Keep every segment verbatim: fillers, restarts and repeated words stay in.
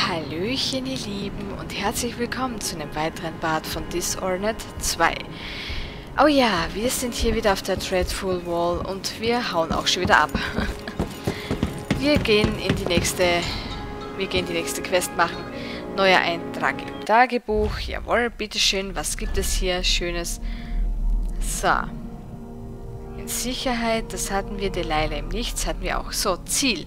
Hallöchen ihr Lieben und herzlich willkommen zu einem weiteren Part von Dishonored zwei. Oh ja, wir sind hier wieder auf der Dreadful Wall und wir hauen auch schon wieder ab. Wir gehen in die nächste, wir gehen die nächste Quest machen. Neuer Eintrag im Tagebuch, jawohl, bitteschön, was gibt es hier Schönes? So. In Sicherheit, das hatten wir, Delilah im Nichts hatten wir auch. So, Ziel.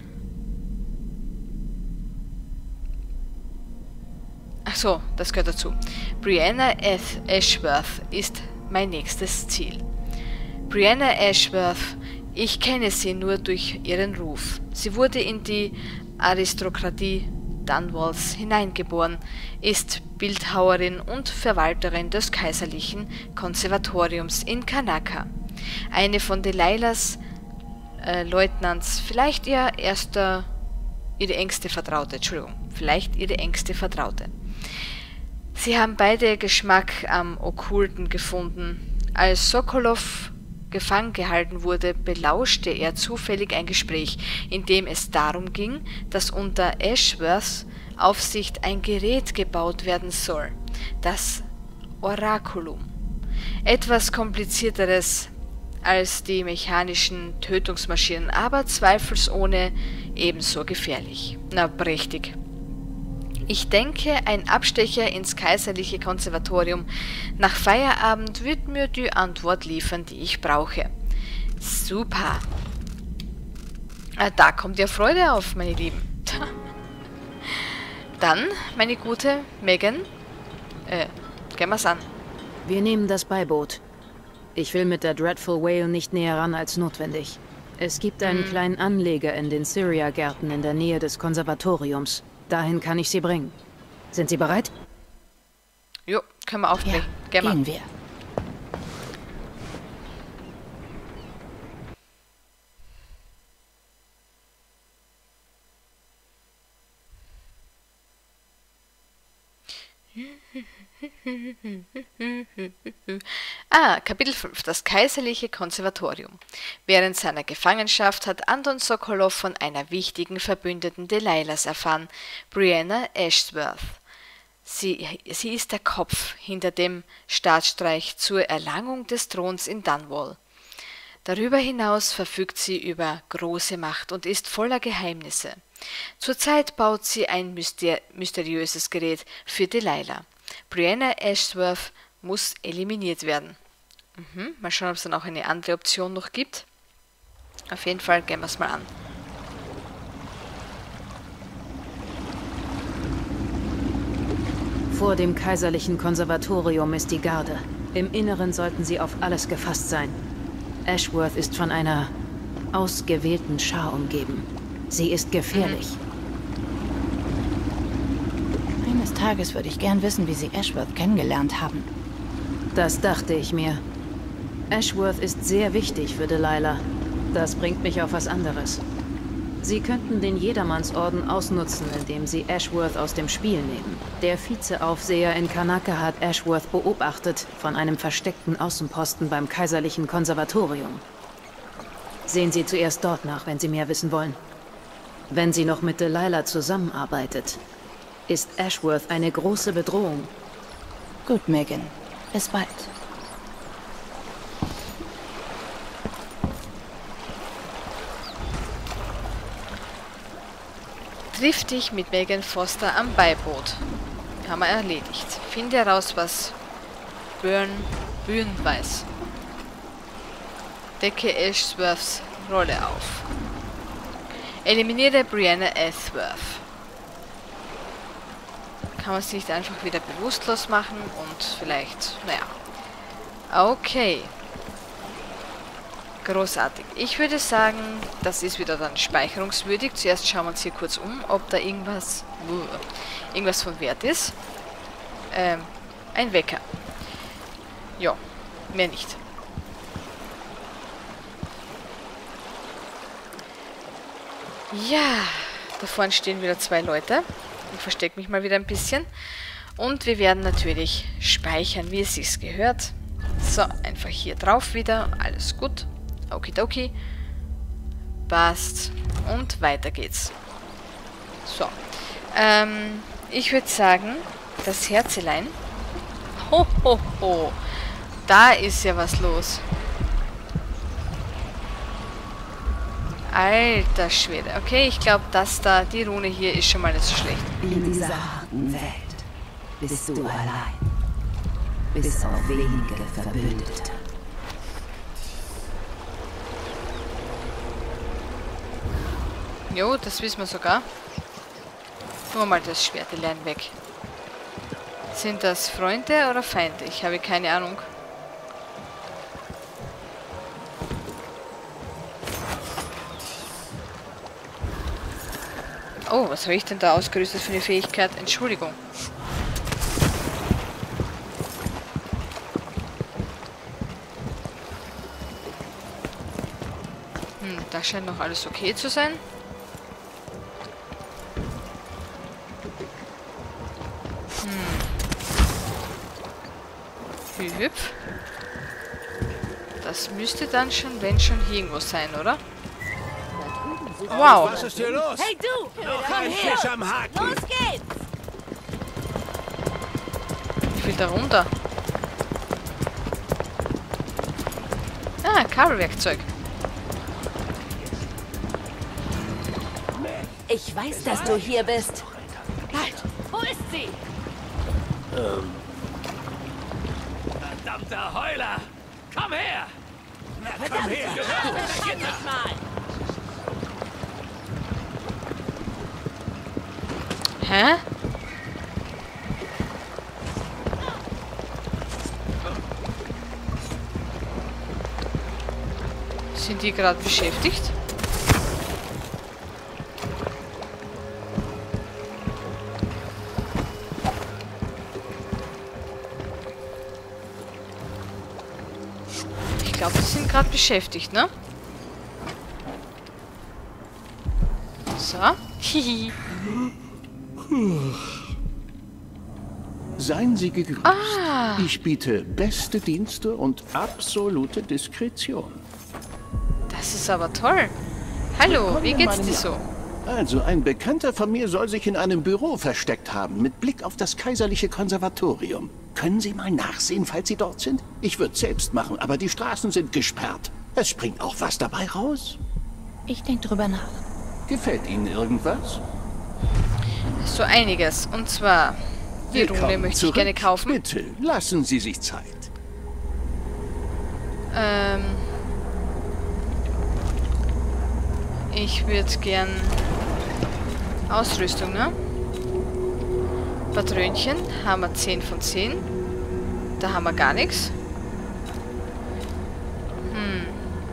Ach so, das gehört dazu. Brianna Ashworth ist mein nächstes Ziel. Brianna Ashworth, ich kenne sie nur durch ihren Ruf. Sie wurde in die Aristokratie Dunwalls hineingeboren, ist Bildhauerin und Verwalterin des Kaiserlichen Konservatoriums in Kanaka. Eine von Delilahs äh, Leutnants, vielleicht ihr erster, ihre engste Vertraute, Entschuldigung, vielleicht ihre engste Vertraute. Sie haben beide Geschmack am Okkulten gefunden. Als Sokolov gefangen gehalten wurde, belauschte er zufällig ein Gespräch, in dem es darum ging, dass unter Ashworths Aufsicht ein Gerät gebaut werden soll, das Oraculum. Etwas komplizierteres als die mechanischen Tötungsmaschinen, aber zweifelsohne ebenso gefährlich. Na, prächtig. Ich denke, ein Abstecher ins Kaiserliche Konservatorium nach Feierabend wird mir die Antwort liefern, die ich brauche. Super. Da kommt ja Freude auf, meine Lieben. Dann, meine gute Megan, äh, gehen wir's an. Wir nehmen das Beiboot. Ich will mit der Dreadful Whale nicht näher ran als notwendig. Es gibt einen hm. kleinen Anleger in den Syria-Gärten in der Nähe des Konservatoriums. Dahin kann ich Sie bringen. Sind Sie bereit? Jo, können wir aufbrechen. Ja, gehen wir. Ah, Kapitel fünf. Das Kaiserliche Konservatorium. Während seiner Gefangenschaft hat Anton Sokolov von einer wichtigen Verbündeten Delilahs erfahren, Brianna Ashworth. Sie, sie ist der Kopf hinter dem Staatsstreich zur Erlangung des Throns in Dunwall. Darüber hinaus verfügt sie über große Macht und ist voller Geheimnisse. Zurzeit baut sie ein myster mysteriöses Gerät für Delilah. Brianna Ashworth muss eliminiert werden. Mhm. Mal schauen, ob es dann auch eine andere Option noch gibt. Auf jeden Fall gehen wir es mal an. Vor dem Kaiserlichen Konservatorium ist die Garde. Im Inneren sollten sie auf alles gefasst sein. Ashworth ist von einer ausgewählten Schar umgeben. Sie ist gefährlich. Mhm. Eines Tages würde ich gern wissen, wie Sie Ashworth kennengelernt haben. Das dachte ich mir. Ashworth ist sehr wichtig für Delilah. Das bringt mich auf was anderes. Sie könnten den Jedermannsorden ausnutzen, indem Sie Ashworth aus dem Spiel nehmen. Der Vizeaufseher in Kanaka hat Ashworth beobachtet von einem versteckten Außenposten beim Kaiserlichen Konservatorium. Sehen Sie zuerst dort nach, wenn Sie mehr wissen wollen. Wenn sie noch mit Delilah zusammenarbeitet, ist Ashworth eine große Bedrohung. Gut, Megan. Bis bald. Triff dich mit Megan Foster am Beiboot. Haben wir erledigt. Finde heraus, was Burn Byrne weiß. Decke Ashworths Rolle auf. Eliminiere Brianna Ashworth. Kann man es nicht einfach wieder bewusstlos machen und vielleicht, naja. Okay. Großartig. Ich würde sagen, das ist wieder dann speicherungswürdig. Zuerst schauen wir uns hier kurz um, ob da irgendwas, uh, irgendwas von Wert ist. Ähm, ein Wecker. Ja, mehr nicht. Ja, da vorne stehen wieder zwei Leute. Ich verstecke mich mal wieder ein bisschen. Und wir werden natürlich speichern, wie es sich gehört. So, einfach hier drauf wieder. Alles gut. Okidoki. Passt. Und weiter geht's. So. Ähm, ich würde sagen, das Herzelein. Ho, ho, ho. Da ist ja was los. Alter Schwede. Okay, ich glaube, dass da, die Rune hier ist schon mal nicht so schlecht. In dieser harten Welt bist du allein. Bis auf wenige Verbündete. Jo, das wissen wir sogar. Nur mal das Schwertelein weg. Sind das Freunde oder Feinde? Ich habe keine Ahnung. Oh, was habe ich denn da ausgerüstet für eine Fähigkeit? Entschuldigung. Hm, da scheint noch alles okay zu sein. Hm. Hüpf. Das müsste dann schon, wenn schon, hier irgendwo sein, oder? Wow. Was ist hier los? Hey du! Noch ein Fisch am Haken. Los geht's! Ich will da runter. Ah, Kabelwerkzeug. Ich weiß, dass du hier bist. Halt! Wo ist sie? Verdammter Heuler! Komm her! Verdammt! her. Komm nicht mal! Hä? Sind die gerade beschäftigt? Ich glaube, die sind gerade beschäftigt, ne? So. Hihi. Seien Sie gegrüßt. Ah. Ich biete beste Dienste und absolute Diskretion. Das ist aber toll. Hallo, wie geht's dir so? Also, ein Bekannter von mir soll sich in einem Büro versteckt haben, mit Blick auf das kaiserliche Konservatorium. Können Sie mal nachsehen, falls Sie dort sind? Ich würde es selbst machen, aber die Straßen sind gesperrt. Es springt auch was dabei raus. Ich denke drüber nach. Gefällt Ihnen irgendwas? So einiges. Und zwar, die Rune Willkommen möchte ich zurück. gerne kaufen. Bitte, lassen Sie sich Zeit. Ähm... Ich würde gern Ausrüstung, ne? Patrönchen haben wir zehn von zehn. Da haben wir gar nichts. Hm.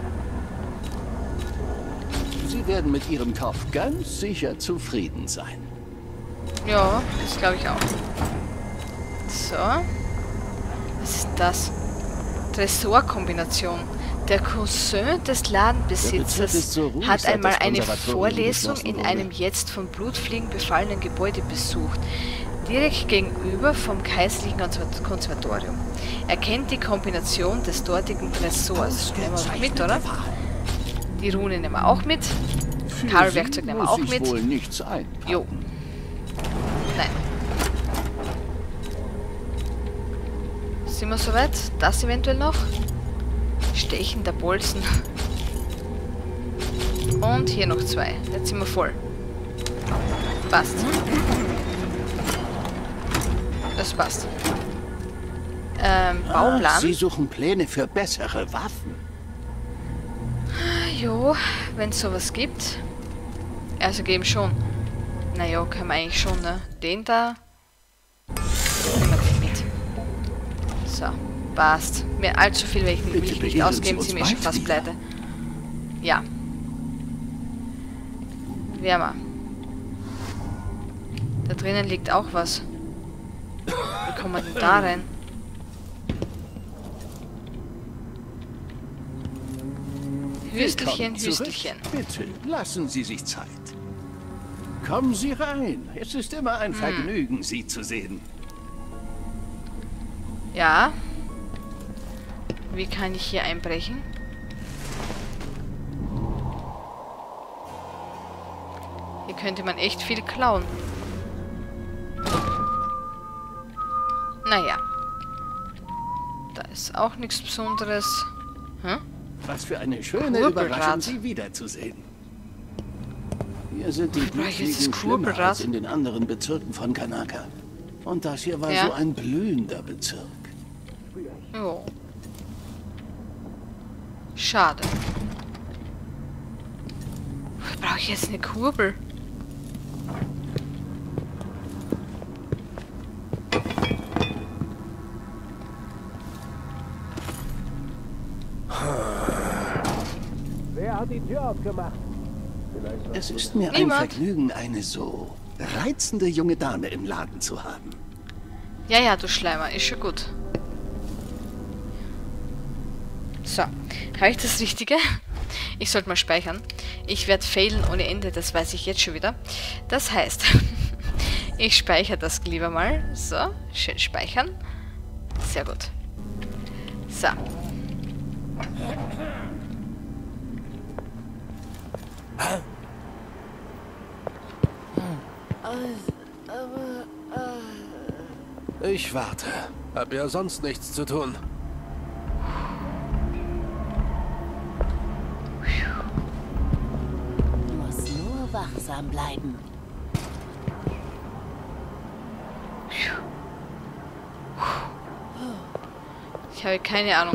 Sie werden mit Ihrem Kauf ganz sicher zufrieden sein. Ja, das glaube ich auch. So. Was ist das? Tresorkombination. Der Cousin des Ladenbesitzers ist so ruhig, hat seit einmal das eine Konservatorium Vorlesung geschlossen in wurde. einem jetzt von Blutfliegen befallenen Gebäude besucht. Direkt gegenüber vom kaiserlichen Konservatorium. Er kennt die Kombination des dortigen Tresors. Nehmen wir doch mit, oder? Die Rune nehmen wir auch mit. Für Kabelwerkzeug Sie nehmen wir muss auch ich mit. wohl nichts einpacken. Jo. Nein. Sind wir soweit? Das eventuell noch? Stechender Bolzen. Und hier noch zwei. Jetzt sind wir voll. Passt. Das passt. Ähm, Bauplan. Ah, Sie suchen Pläne für bessere Waffen. Jo, wenn es sowas gibt. Also geben schon. Naja, können wir eigentlich schon, ne? Den da. Nehmen wir den mit. So, passt. Mehr allzu viel will ich will Bitte ich nicht beehren ausgeben, Sie sind uns wir schon bald fast wieder. pleite. Ja. Wärmer. Da drinnen liegt auch was. Wie kommen wir denn da rein? Hüstelchen, Willkommen zurück. Hüstelchen. Bitte, lassen Sie sich Zeit. Kommen Sie rein. Es ist immer ein Hm. Vergnügen, Sie zu sehen. Ja. Wie kann ich hier einbrechen? Hier könnte man echt viel klauen. Naja. Da ist auch nichts Besonderes. Hm? Was für eine schöne Kurbelrad. Überraschung, Sie wiederzusehen. Hier sind die Brauche ich jetzt Blutfliegen das schlimmer Kurbelrad? als in den anderen Bezirken von Kanaka. Und das hier war Ja. so ein blühender Bezirk. Jo. Schade. Brauche ich jetzt eine Kurbel? Wer hat die Tür aufgemacht? Es ist mir Niemand. ein Vergnügen, eine so reizende junge Dame im Laden zu haben. Ja, ja, du Schleimer, ist schon gut. So, habe ich das Richtige? Ich sollte mal speichern. Ich werde failen ohne Ende, das weiß ich jetzt schon wieder. Das heißt, ich speichere das lieber mal. So, schön speichern. Sehr gut. So. Ich warte. Hab ja sonst nichts zu tun. Du musst nur wachsam bleiben. Ich habe keine Ahnung.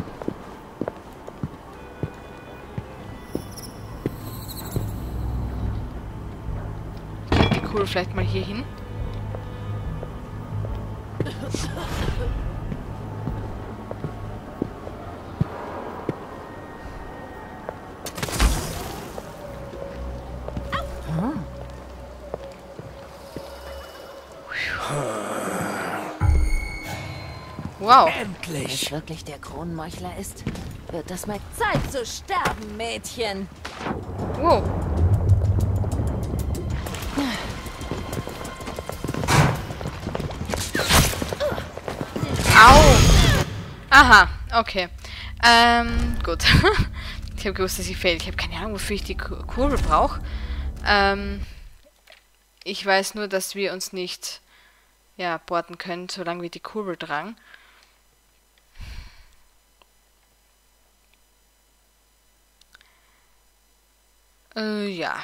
Ich leg die Kugel vielleicht mal hier hin. Wow. Wenn es wirklich der Kronenmeuchler ist, wird das mal Zeit zu sterben, Mädchen. Wow. Au! Aha, okay. Ähm, gut. Ich habe gewusst, dass ich fail. Ich habe keine Ahnung, wofür ich die Ku- Kurbel brauche. Ähm, ich weiß nur, dass wir uns nicht ja, porten können, solange wir die Kurbel tragen. Äh, ja.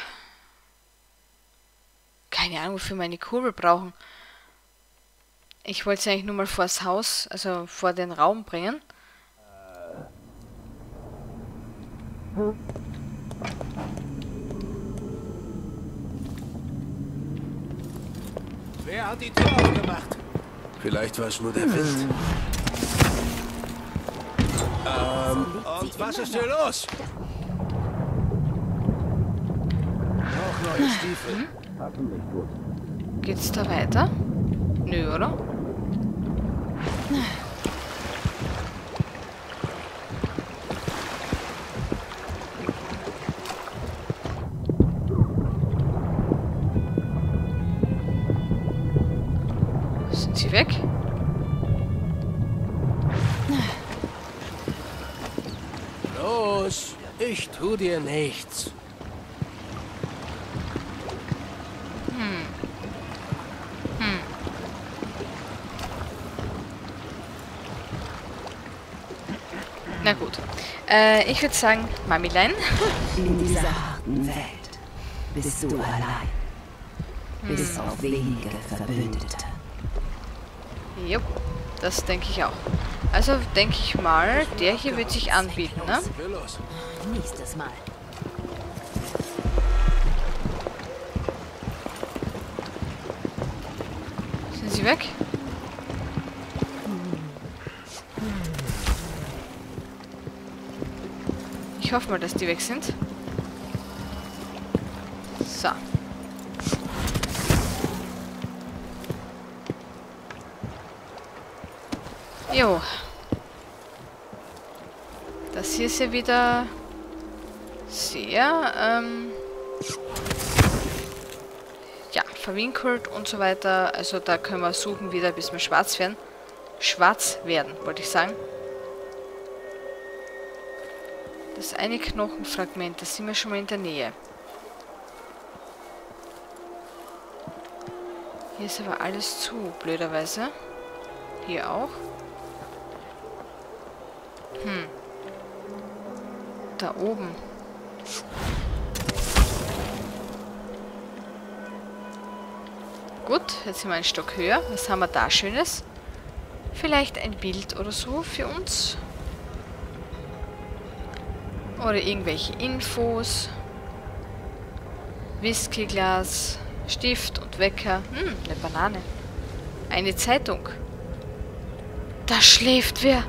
Keine Ahnung, wofür wir eine Kurbel brauchen. Ich wollte sie eigentlich nur mal vors Haus, also vor den Raum bringen. Wer hat die Tür aufgemacht? Vielleicht war es nur der Wind. Ähm, und was ist hier los? Noch neue Stiefel. Geht's da weiter? Nö, oder? Sind sie weg? Los, ich tu dir nichts. Na gut. Äh, ich würde sagen, Mamilein. In dieser harten Welt bist du allein. Bis auf wenige Verbündete. Jo, das denke ich auch. Also denke ich mal, der hier wird sich anbieten, ne? Geh los. Nächstes Mal. Sind sie weg? Ich hoffe mal, dass die weg sind. So. Jo. Das hier ist ja wieder sehr, ähm, ja, verwinkelt und so weiter. Also da können wir suchen wieder, bis wir schwarz werden. Schwarz werden, wollte ich sagen. Das eine Knochenfragment, das sind wir schon mal in der Nähe. Hier ist aber alles zu, blöderweise. Hier auch. Hm. Da oben. Gut, jetzt sind wir einen Stock höher. Was haben wir da Schönes? Vielleicht ein Bild oder so für uns. Oder irgendwelche Infos. Whiskyglas, Stift und Wecker. Hm, eine Banane. Eine Zeitung. Da schläft wer.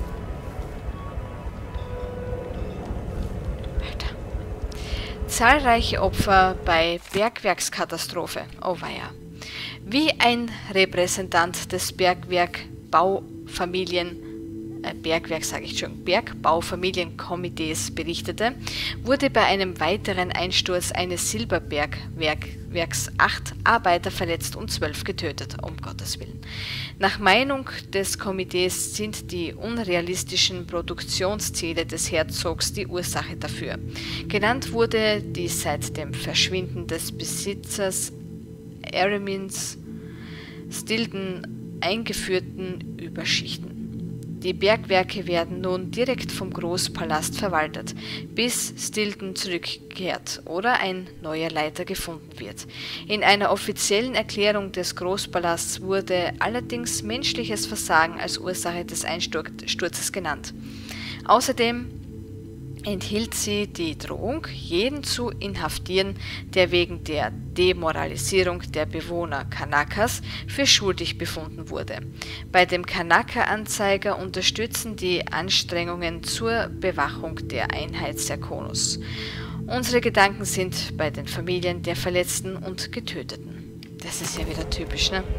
Alter. Zahlreiche Opfer bei Bergwerkskatastrophe. Oh weia. Wie ein Repräsentant des Bergwerkbaufamilien, äh, Bergwerk sage ich schon, Bergbaufamilienkomitees berichtete, wurde bei einem weiteren Einsturz eines Silberbergwerks acht Arbeiter verletzt und zwölf getötet, um Gottes Willen. Nach Meinung des Komitees sind die unrealistischen Produktionsziele des Herzogs die Ursache dafür. Genannt wurde die seit dem Verschwinden des Besitzers Eremins Stilton eingeführten Überschichten. Die Bergwerke werden nun direkt vom Großpalast verwaltet, bis Stilton zurückkehrt oder ein neuer Leiter gefunden wird. In einer offiziellen Erklärung des Großpalasts wurde allerdings menschliches Versagen als Ursache des Einsturzes genannt. Außerdem enthielt sie die Drohung, jeden zu inhaftieren, der wegen der Demoralisierung der Bewohner Kanakas für schuldig befunden wurde. Bei dem Kanaka-Anzeiger unterstützen die Anstrengungen zur Bewachung der Einheit Serkonos. Unsere Gedanken sind bei den Familien der Verletzten und Getöteten. Das ist ja wieder typisch, ne?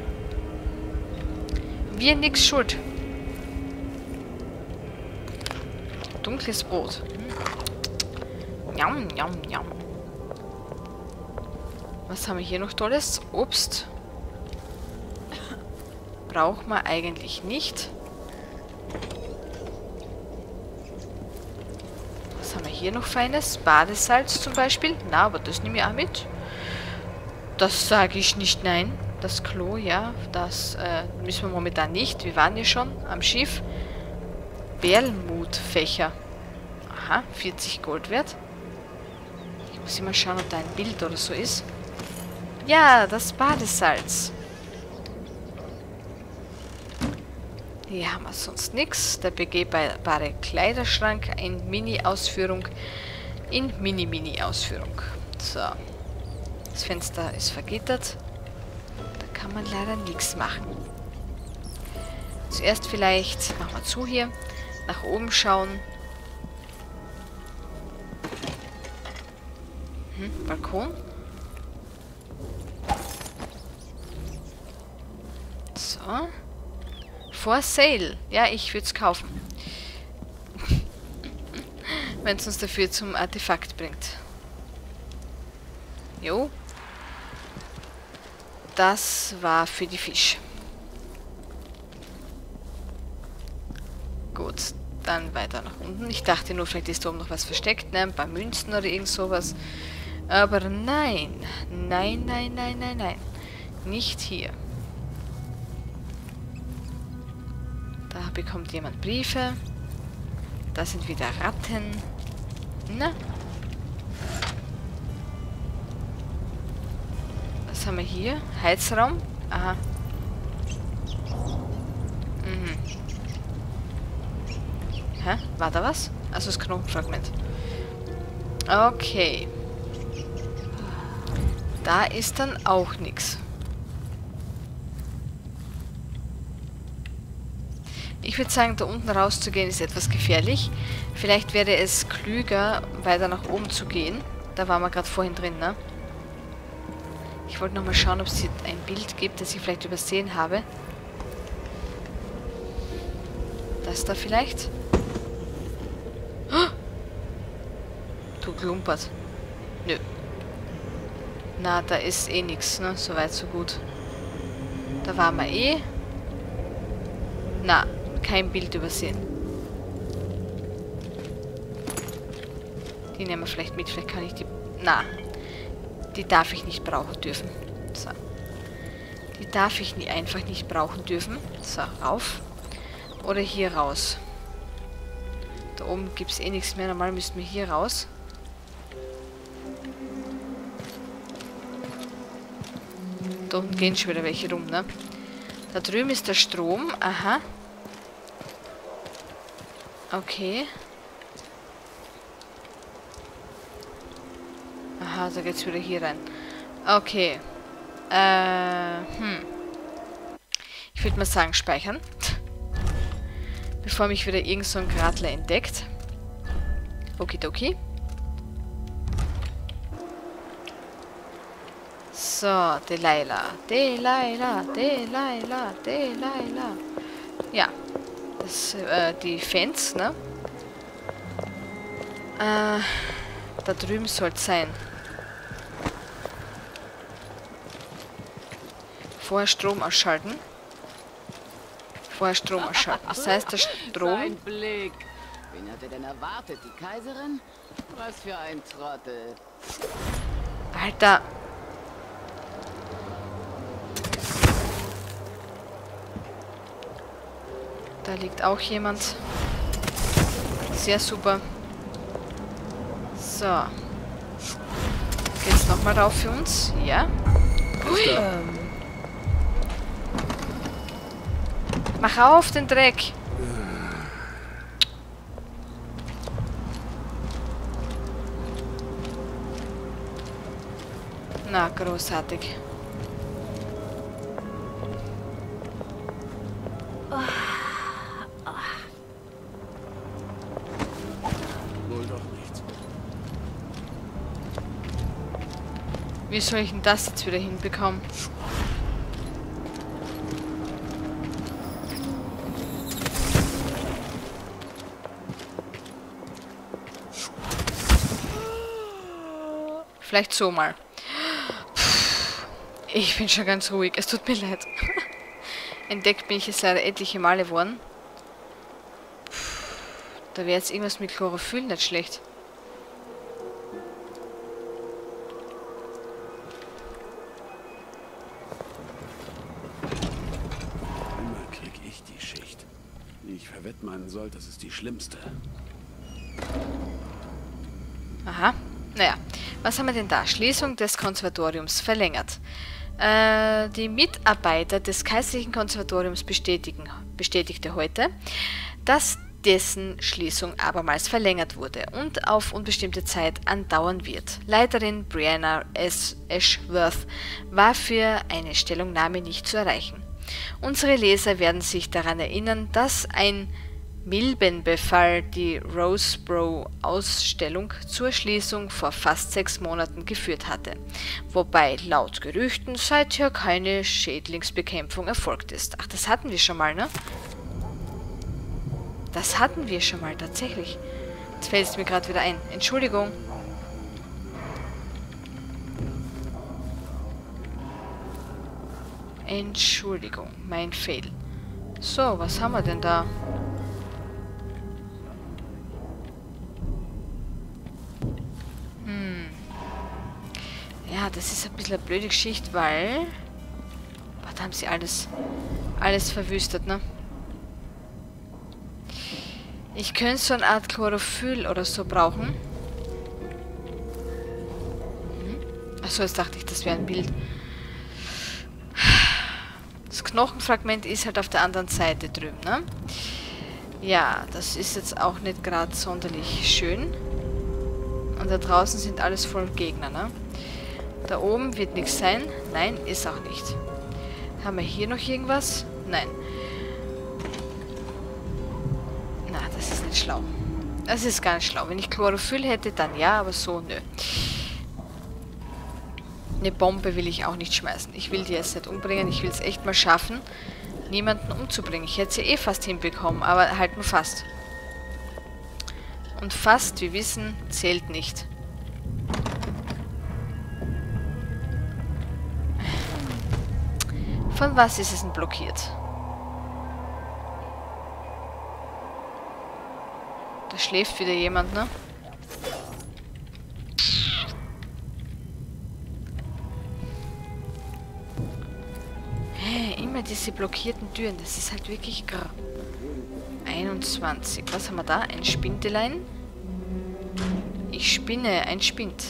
Wir nix schuld. Dunkles Brot. Njam, njam, njam. Was haben wir hier noch Tolles? Obst. Braucht man eigentlich nicht. Was haben wir hier noch Feines? Badesalz zum Beispiel. Na, aber das nehme ich auch mit. Das sage ich nicht nein. Das Klo, ja. Das äh, müssen wir momentan nicht. Wir waren ja schon am Schiff. Perlmutfächer. Aha, vierzig Gold wert. Ich muss immer schauen, ob da ein Bild oder so ist. Ja, das Badesalz. Hier haben wir sonst nichts. Der begehbare Kleiderschrank in Mini-Ausführung. In Mini-Mini-Ausführung. So. Das Fenster ist vergittert. Da kann man leider nichts machen. Zuerst vielleicht, machen wir zu hier, nach oben schauen. Hm, Balkon. So. For sale. Ja, ich würde es kaufen. Wenn es uns dafür zum Artefakt bringt. Jo. Das war für die Fisch. Gut, dann weiter nach unten. Ich dachte nur, vielleicht ist da oben noch was versteckt, ne? Ein paar Münzen oder irgend sowas. Aber nein. Nein, nein, nein, nein, nein. Nicht hier. Da bekommt jemand Briefe. Da sind wieder Ratten. Na? Was haben wir hier? Heizraum? Aha. Mhm. Hä? War da was? Also das Knochenfragment. Okay. Da ist dann auch nichts. Ich würde sagen, da unten rauszugehen ist etwas gefährlich. Vielleicht wäre es klüger, weiter nach oben zu gehen. Da waren wir gerade vorhin drin, ne? Ich wollte nochmal schauen, ob es hier ein Bild gibt, das ich vielleicht übersehen habe. Das da vielleicht? Oh! Du klumpert. Nö. Na, da ist eh nichts, ne? Soweit, so gut. Da waren wir eh. Na, kein Bild übersehen. Die nehmen wir vielleicht mit. Vielleicht kann ich die... Na, die darf ich nicht brauchen dürfen. So. Die darf ich nie, einfach nicht brauchen dürfen. So, rauf. Oder hier raus. Da oben gibt es eh nichts mehr. Normal müssten wir hier raus. Da unten gehen schon wieder welche rum, ne? Da drüben ist der Strom. Aha. Okay. Aha, da geht's wieder hier rein. Okay. Äh, hm. Ich würde mal sagen, speichern. Bevor mich wieder irgend so ein Gradler entdeckt. Okidoki. So, Delilah. Delilah, Delilah, Delilah. Ja. Das, äh, die Fans, ne? Äh, da drüben soll es sein. Vorher Strom ausschalten. Vorher Strom ausschalten. Das heißt, der Strom... Sein Blick. Wen hat er denn erwartet? Die Kaiserin? Was für ein Trottel. Alter. Da liegt auch jemand. Sehr super. So. Geht's nochmal rauf für uns? Ja. Ui. Ähm. Mach auf den Dreck. Na, großartig. Wohl doch nicht. Wie soll ich denn das jetzt wieder hinbekommen? Vielleicht so mal. Ich bin schon ganz ruhig. Es tut mir leid. Entdeckt bin ich jetzt leider etliche Male worden. Da wäre jetzt irgendwas mit Chlorophyll nicht schlecht. Immer krieg ich die Schicht. Wie ich verwettmeinen soll, das ist die schlimmste. Aha. Naja, was haben wir denn da? Schließung des Konservatoriums verlängert. Äh, die Mitarbeiter des Kaiserlichen Konservatoriums bestätigen, bestätigte heute, dass dessen Schließung abermals verlängert wurde und auf unbestimmte Zeit andauern wird. Leiterin Brianna S. Ashworth war für eine Stellungnahme nicht zu erreichen. Unsere Leser werden sich daran erinnern, dass ein Milbenbefall die Roseboro-Ausstellung zur Schließung vor fast sechs Monaten geführt hatte, wobei laut Gerüchten seither keine Schädlingsbekämpfung erfolgt ist. Ach, das hatten wir schon mal, ne? Das hatten wir schon mal, tatsächlich. Jetzt fällt es mir gerade wieder ein. Entschuldigung. Entschuldigung, mein Fail. So, was haben wir denn da? Ja, das ist ein bisschen eine blöde Geschichte, weil... Boah, da haben sie alles, alles verwüstet, ne? Ich könnte so eine Art Chlorophyll oder so brauchen. Mhm. Achso, jetzt dachte ich, das wäre ein Bild. Das Knochenfragment ist halt auf der anderen Seite drüben, ne? Ja, das ist jetzt auch nicht gerade sonderlich schön. Und da draußen sind alles voll Gegner, ne? Da oben wird nichts sein. Nein, ist auch nicht. Haben wir hier noch irgendwas? Nein. Na, das ist nicht schlau. Das ist gar nicht schlau. Wenn ich Chlorophyll hätte, dann ja, aber so, nö. Eine Bombe will ich auch nicht schmeißen. Ich will die jetzt nicht umbringen. Ich will es echt mal schaffen, niemanden umzubringen. Ich hätte sie eh fast hinbekommen, aber halt nur fast. Und fast, wir wissen, zählt nicht. Von was ist es denn blockiert? Da schläft wieder jemand, ne? immer diese blockierten Türen. Das ist halt wirklich grr. einundzwanzig. Was haben wir da? Ein Spintelein. Ich spinne. Ein Spind.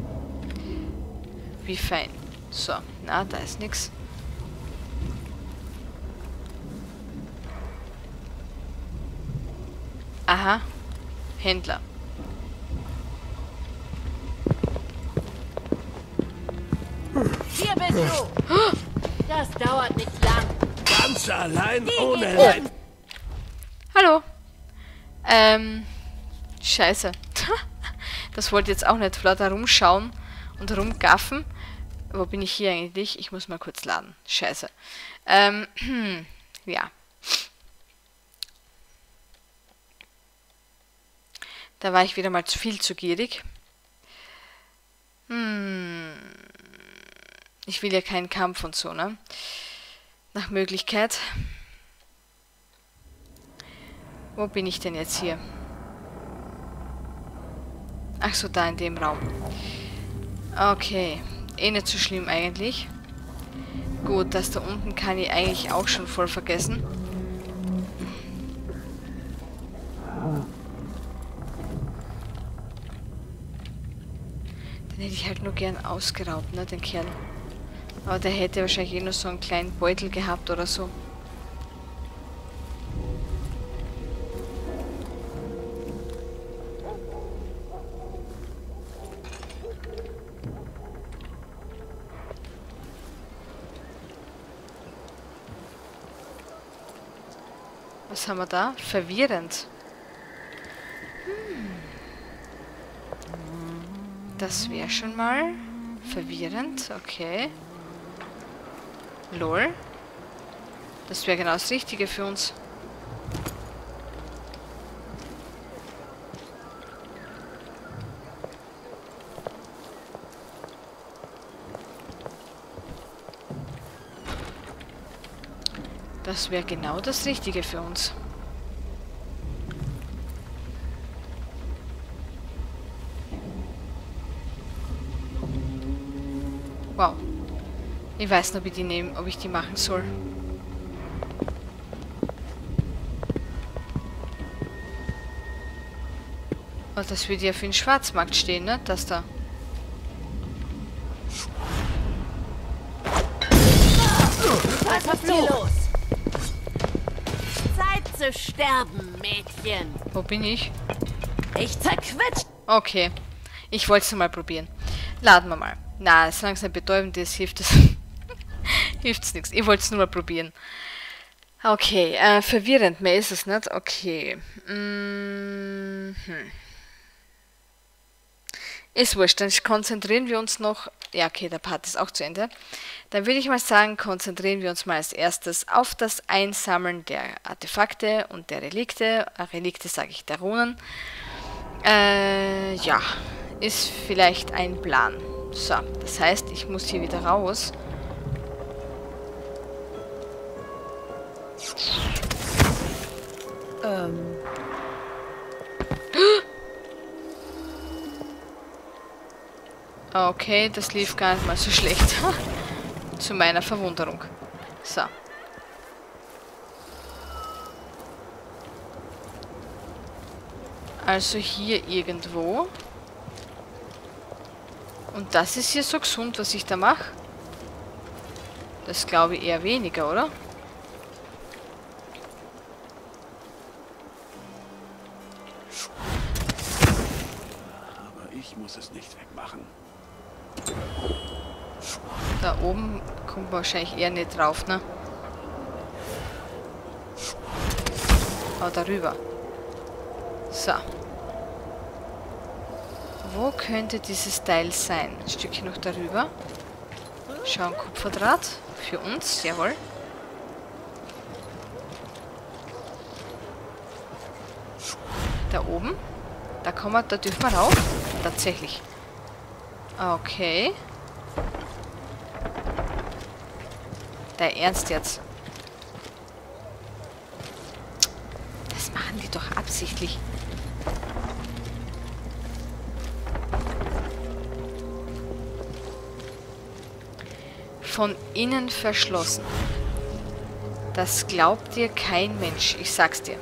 Wie fein. So. Na, da ist nichts. Aha. Händler. Hier bist du! Das dauert nicht lang. Ganz allein, ohne Leid. Hallo. Ähm. Scheiße. Das wollte jetzt auch nicht flott herumschauen und rumgaffen. Wo bin ich hier eigentlich? Ich muss mal kurz laden. Scheiße. Ähm, ja. Da war ich wieder mal zu viel zu gierig. Hm. Ich will ja keinen Kampf und so, ne? Nach Möglichkeit. Wo bin ich denn jetzt hier? Ach so, da in dem Raum. Okay. Eh nicht so schlimm eigentlich. Gut, das da unten kann ich eigentlich auch schon voll vergessen. Den hätte ich halt nur gern ausgeraubt, ne, den Kerl. Aber der hätte wahrscheinlich eh nur so einen kleinen Beutel gehabt oder so. Was haben wir da? Verwirrend. Hm. Das wäre schon mal verwirrend. Okay. Lol. Das wäre genau das Richtige für uns. Das wäre genau das Richtige für uns. Wow. Ich weiß nicht, ob ich die nehmen, ob ich die machen soll. Oh, das würde ja für den Schwarzmarkt stehen, ne? Das da. Was ist hier los? Zeit zu sterben, Mädchen. Wo bin ich? Ich zerquetsch. Okay. Ich wollte es nur mal probieren. Laden wir mal. Na, solange es nicht betäubend ist, hilft es. Hilft's nichts. Ich wollte es nur mal probieren. Okay, äh, verwirrend. Mehr ist es nicht. Okay. Mhm. Ist wurscht. Dann konzentrieren wir uns noch. Ja, okay, der Part ist auch zu Ende. Dann würde ich mal sagen, konzentrieren wir uns mal als erstes auf das Einsammeln der Artefakte und der Relikte. Äh, Relikte sage ich, der Runen. Äh, ja. Ist vielleicht ein Plan. So, das heißt, ich muss hier wieder raus. Ähm. Okay, das lief gar nicht mal so schlecht. Zu meiner Verwunderung. So. Also hier irgendwo. Und das ist hier so gesund, was ich da mache? Das glaube ich eher weniger, oder? Aber ich muss es nicht wegmachen. Da oben kommt man wahrscheinlich eher nicht drauf, ne? Aber darüber. So. Wo könnte dieses Teil sein? Ein Stückchen noch darüber. Schau, ein Kupferdraht. Für uns, jawohl. Da oben. Da kommen wir, da dürfen wir rauf. Tatsächlich. Okay. Der Ernst jetzt. Das machen die doch absichtlich. Von innen verschlossen. Das glaubt dir kein Mensch, ich sag's dir.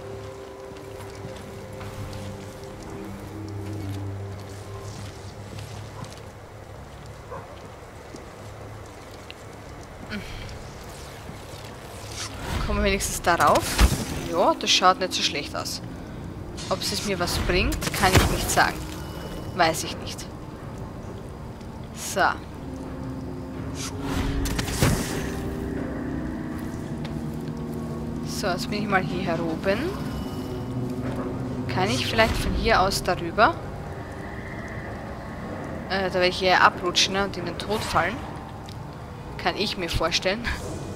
Kommen wir wenigstens darauf. Ja, das schaut nicht so schlecht aus. Ob es mir was bringt, kann ich nicht sagen. Weiß ich nicht. So. So, jetzt bin ich mal hier heroben. Kann ich vielleicht von hier aus darüber? Äh, da werde ich eher abrutschen, ne, und in den Tod fallen. Kann ich mir vorstellen.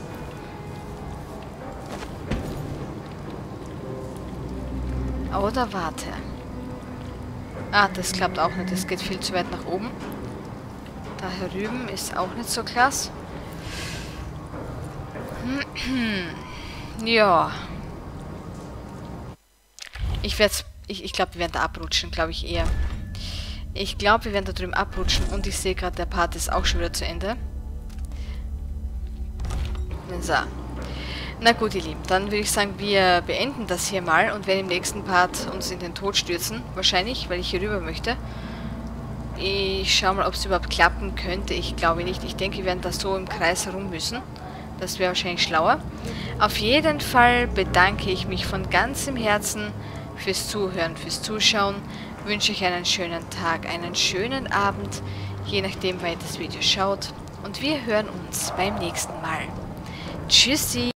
Oder warte. Ah, das klappt auch nicht. Das geht viel zu weit nach oben. Da herüben ist auch nicht so klasse. Ja. Ich werde ich, ich glaube, wir werden da abrutschen, glaube ich eher. Ich glaube, wir werden da drüben abrutschen. Und ich sehe gerade, der Part ist auch schon wieder zu Ende. So. Na gut, ihr Lieben, dann würde ich sagen, wir beenden das hier mal und werden im nächsten Part uns in den Tod stürzen. Wahrscheinlich, weil ich hier rüber möchte. Ich schaue mal, ob es überhaupt klappen könnte. Ich glaube nicht. Ich denke, wir werden da so im Kreis herum müssen. Das wäre wahrscheinlich schlauer. Auf jeden Fall bedanke ich mich von ganzem Herzen fürs Zuhören, fürs Zuschauen. Wünsche euch einen schönen Tag, einen schönen Abend, je nachdem, wann ihr das Video schaut. Und wir hören uns beim nächsten Mal. Tschüssi!